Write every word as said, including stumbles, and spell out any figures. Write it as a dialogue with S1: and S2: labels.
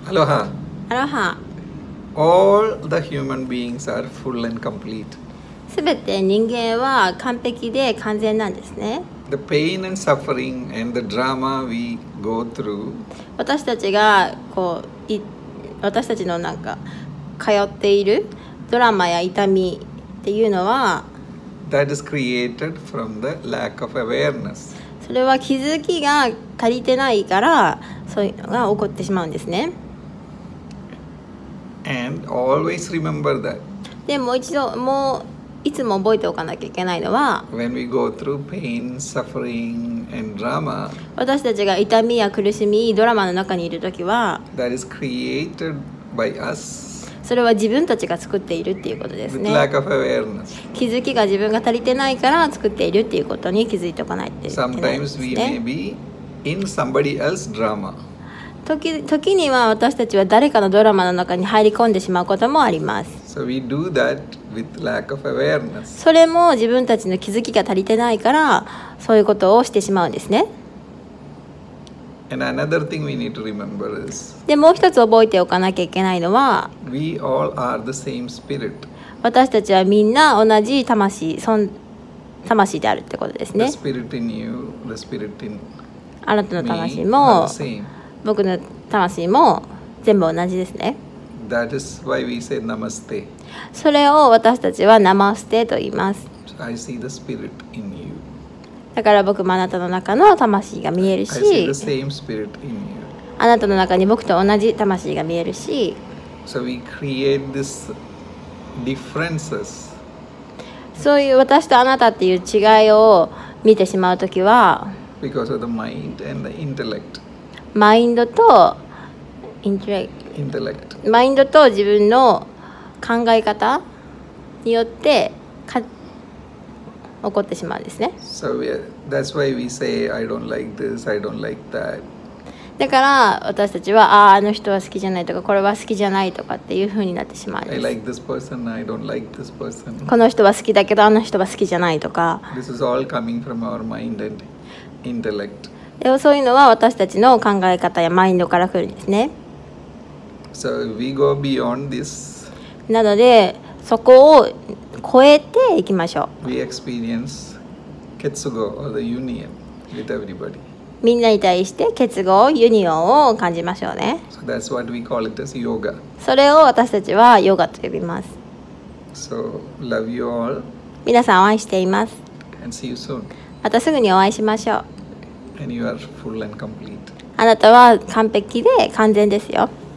S1: Aloha.
S2: アロハ。
S1: All the human beings are full and complete.
S2: すべて人間は完璧で完全なんですね。
S1: The pain and suffering and the drama we go through,
S2: 私たちがこうい私たちのなんか通っているドラマや痛みっていうのは、
S1: that is created from the lack of awareness.
S2: それは気づきが足りてないからそういうのが起こってしまうんですね。
S1: And always remember that
S2: でもう一度もういつも覚えておかなきゃいけないのは、
S1: when we go through pain, suffering, and drama,
S2: 私たちが痛みや苦しみドラマの中にいるときは、
S1: that is created by us
S2: それは自分たちが作っているっていうことです
S1: with
S2: ね。
S1: lack of awareness.
S2: 気づきが自分が足りてないから作っているっていうことに気づいておかないといけないんで
S1: Sometimes
S2: す
S1: we may
S2: ね。
S1: be in somebody else's drama.
S2: 時, 時には私たちは誰かのドラマの中に入り込んでしまうこともあります。
S1: So we do that with lack of awareness.
S2: それも自分たちの気づきが足りてないからそういうことをしてしまうんですね。
S1: And another thing we need to remember is
S2: でもう一つ覚えておかなきゃいけないのは、
S1: we all are the same spirit.
S2: 私たちはみんな同じ魂、そん魂であるってことです
S1: The
S2: ね。
S1: spirit in you, the spirit in
S2: あなたの魂
S1: me
S2: も
S1: are the same.
S2: 僕の魂も全部同じですね。
S1: That is why we say namaste.
S2: それを私たちはナマステと言います。
S1: I see the spirit in you.
S2: だから僕もあなたの中の魂が見える
S1: I see
S2: し、
S1: the same spirit in you.
S2: あなたの中に僕と同じ魂が見えるし、
S1: So we create this differences
S2: そういう私とあなたっていう違いを見てしまうときは、
S1: because of the mind and the intellect.
S2: マインドとインテレ
S1: Intellect.
S2: マインドと自分の考え方によってか起こってしまうんですね。
S1: So we are, that's why we say I don't like this, I don't like that.
S2: だから私たちはあああの人は好きじゃないとかこれは好きじゃないとかっていう風になってしまうん
S1: I
S2: です。
S1: like this person, I don't like this person.
S2: この人は好きだけどあの人は好きじゃないとか、
S1: This is all coming from our mind and intellect.
S2: でもそういうのは私たちの考え方やマインドから来るんですね。
S1: So we go beyond this.
S2: なのでそこを超えていきましょう。
S1: We experience Ketsugo or the union with everybody.
S2: みんなに対して結合ユニオンを感じましょうね。
S1: So that's what we call it as yoga.
S2: それを私たちはヨガと呼びます。
S1: So love you all
S2: 皆さんを愛しています。
S1: and see you soon.
S2: またすぐにお会いしましょう。
S1: And you are full and complete.
S2: あなたは完璧で完全ですよ。